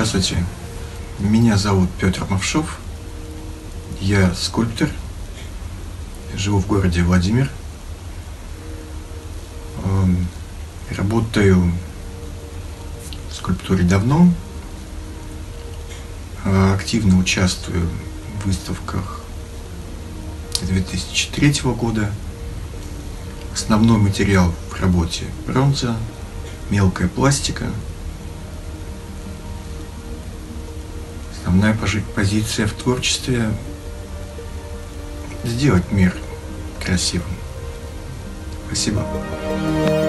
Здравствуйте, меня зовут Петр Мовшов, я скульптор, живу в городе Владимир, работаю в скульптуре давно, активно участвую в выставках 2003 года. Основной материал в работе бронза, мелкая пластика. Основная позиция в творчестве — сделать мир красивым. Спасибо.